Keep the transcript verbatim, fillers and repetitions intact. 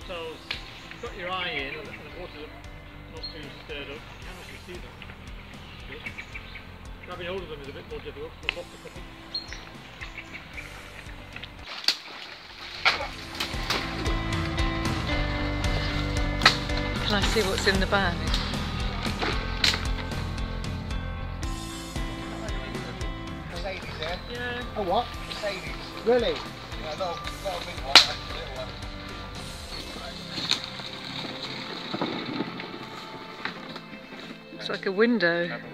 swallowtails, you've got your eye in and the water's not too stirred up, you can actually see them. Good. Grabbing hold of them is a bit more difficult because I've lost a couple. Can I see what's in the bag? Mercedes there? Yeah. Oh what? Mercedes. Really? Yeah, no, no big one, that's a little one. Looks like a window.